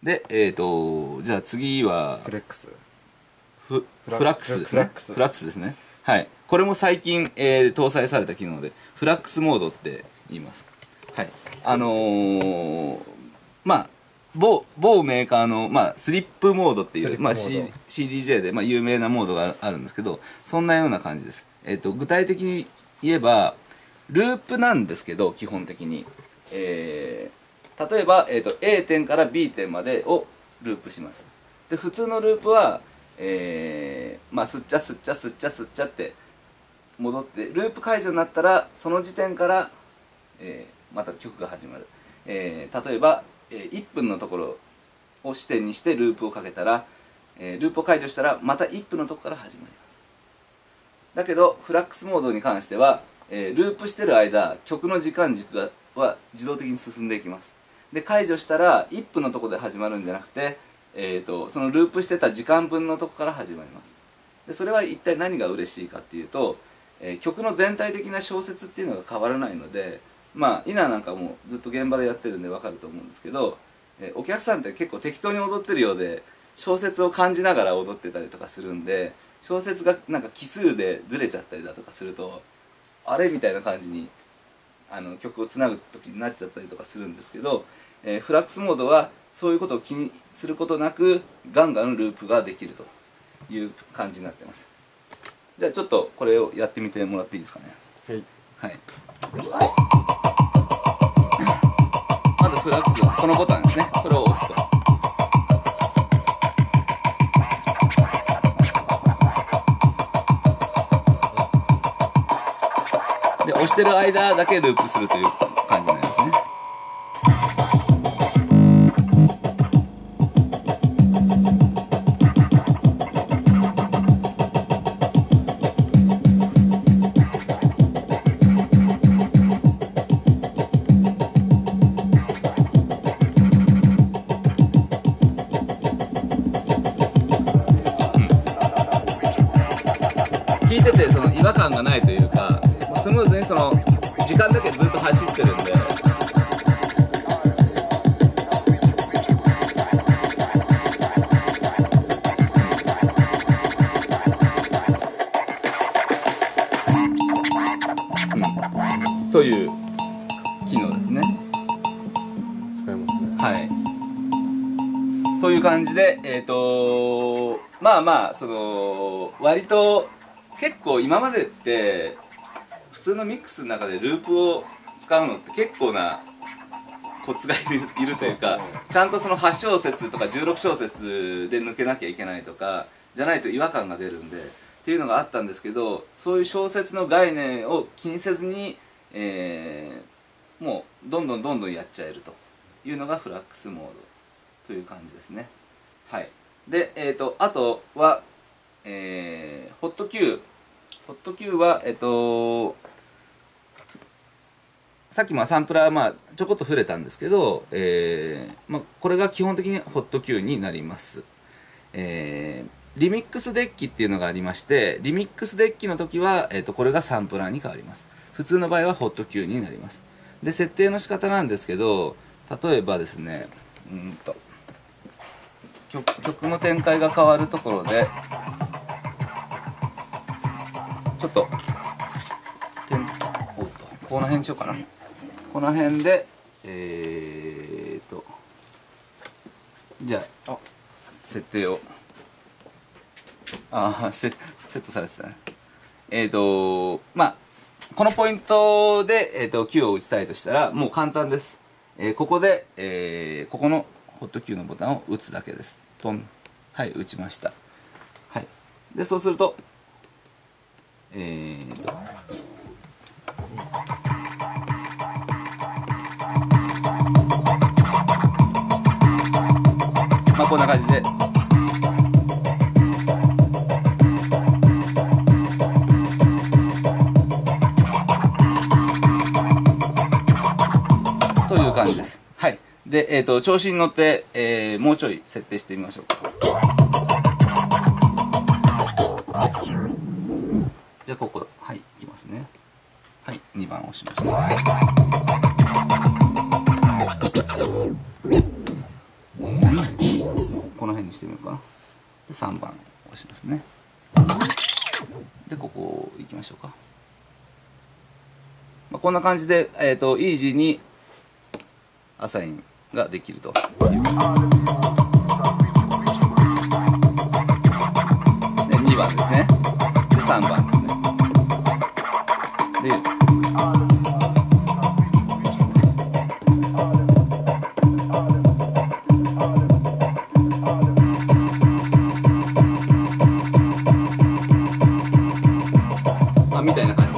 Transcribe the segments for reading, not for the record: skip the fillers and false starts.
でじゃあ次はフレックスフラックスですね。フラックスですね。はい。これも最近、搭載された機能で、フラックスモードって言います。はい。まあ、某メーカーの、まあ、スリップモードっていう、まあ、CDJ で、まあ、有名なモードがあるんですけど、そんなような感じです。具体的に言えば、ループなんですけど、基本的に。例えば、A 点から B 点までをループします。で、普通のループは、まあ、すっちゃすっちゃすっちゃすっちゃって戻って、ループ解除になったら、その時点から、また曲が始まる。例えば、1分のところを視点にしてループをかけたら、ループを解除したらまた1分のところから始まります。だけどフラックスモードに関しては、ループしてる間曲の時間軸は自動的に進んでいきます。で解除したら1分のところで始まるんじゃなくて、そのループしてた時間分のところから始まります。でそれは一体何が嬉しいかっていうと、曲の全体的な小節っていうのが変わらないので、まあ稲なんかもずっと現場でやってるんで分かると思うんですけど、お客さんって結構適当に踊ってるようで小節を感じながら踊ってたりとかするんで、小節がなんか奇数でずれちゃったりだとかするとあれみたいな感じに曲をつなぐ時になっちゃったりとかするんですけど、フラックスモードはそういうことを気にすることなくガンガンループができるという感じになってます。じゃあちょっとこれをやってみてもらっていいですかね。 はい、 はい、まずフラックスのこのボタンですね。これを押すとで、押してる間だけループするという感じになりますね。聞いててその違和感がないというか、スムーズにその時間だけずっと走ってるんで、という機能ですね。 使えますね。 はい。という感じで、まあまあその割と結構今までって普通のミックスの中でループを使うのって結構なコツがいるというか、ちゃんとその8小節とか16小節で抜けなきゃいけないとかじゃないと違和感が出るんでっていうのがあったんですけど、そういう小節の概念を気にせずに、もうどんどんやっちゃえるというのがフラックスモードという感じですね。はい。で、あとは、ホット Q。ホット Q は、さっきサンプラーちょこっと触れたんですけど、これが基本的にホット Q になります。リミックスデッキっていうのがありまして、リミックスデッキの時は、これがサンプラーに変わります。普通の場合はホット Q になります。で、設定の仕方なんですけど、例えばですね、曲の展開が変わるところで、ちょっとこの辺にしようかな。この辺でじゃあ設定をセットされてたね。このポイントで、Q を打ちたいとしたらもう簡単です。ここで、ここのホット Q のボタンを打つだけです。トン。はい、打ちました。はい。で、そうするとこんな感じでという感じです。はい。で、調子に乗って、もうちょい設定してみましょうか。じゃあここ、はい、いきますね。はい、2番押しました。うんにしてみようかな。で3番押しますね。でここ行きましょうか。まあ、こんな感じで、イージーにアサインができるということです。で2番ですね。で3番ですね。でみたいな感じ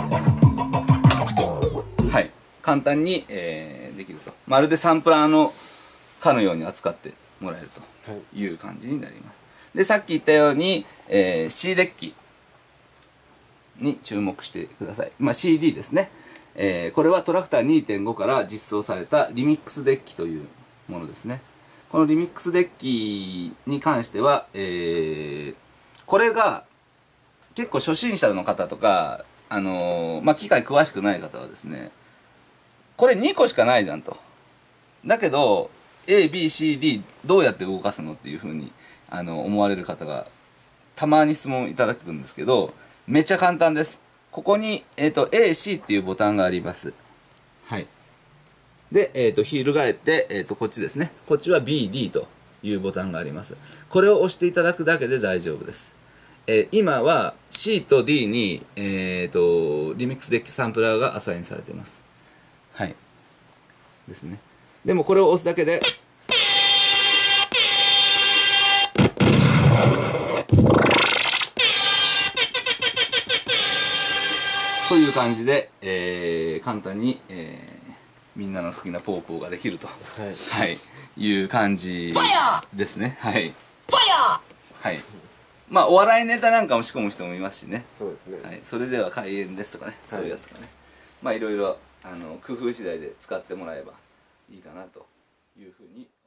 で、はい、簡単に、できると。まるでサンプラーのかのように扱ってもらえるという感じになります。でさっき言ったように、C デッキに注目してください。まあ、CD ですね。これはトラクター 2.5 から実装されたリミックスデッキというものですね。このリミックスデッキに関しては、これが結構初心者の方とか、まあ、機械詳しくない方はですね、これ2個しかないじゃんと。だけど ABCD どうやって動かすのっていうふうに思われる方がたまに質問いただくんですけど、めっちゃ簡単です。ここに、AC っていうボタンがあります。はい。で、翻って、こっちですね。こっちは BD というボタンがあります。これを押していただくだけで大丈夫です。今は C と D に、リミックスデッキサンプラーがアサインされています。はい。ですね。でもこれを押すだけで、という感じで、簡単に、みんなの好きなポーポーができると、はい、いう感じですね。はい。はい。まあお笑いネタなんかも仕込む人もいますしね。 そうですね。 はい。それでは開演ですとかね、そういうやつとかね。まあいろいろ工夫次第で使ってもらえばいいかなというふうに